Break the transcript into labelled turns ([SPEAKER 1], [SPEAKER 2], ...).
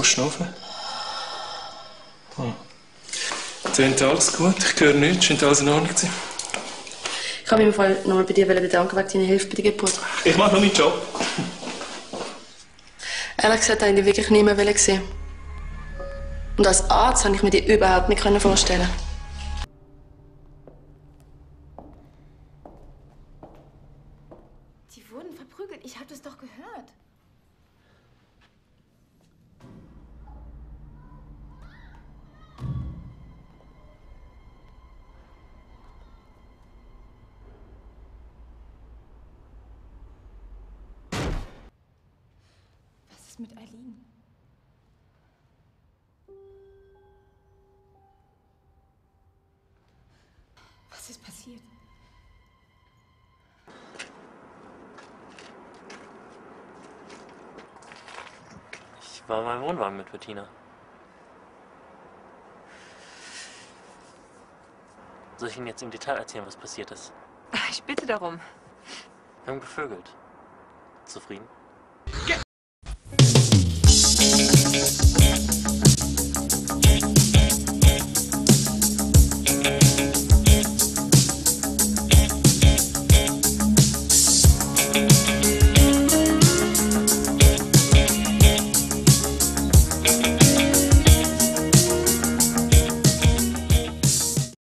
[SPEAKER 1] schnaufen. Tönt alles gut? Ich höre nichts. Scheint alles in Ordnung zu sein.
[SPEAKER 2] Ich habe mich im Fall nochmal bei dir bedanken wegen deiner Hilfe bei der Geburt.
[SPEAKER 1] Ich mache nur meinen Job.
[SPEAKER 2] Ehrlich gesagt, wollte ich wirklich nie mehr sehen. Und als Arzt konnte ich mir die überhaupt nicht vorstellen.
[SPEAKER 3] Die wurden verprügelt. Ich habe das doch gehört. Was ist mit Eileen? Was ist passiert?
[SPEAKER 4] Ich war in meinem Wohnwagen mit Bettina. Soll ich Ihnen jetzt im Detail erzählen, was passiert ist?
[SPEAKER 5] Ich bitte darum.
[SPEAKER 4] Wir haben gevögelt. Zufrieden?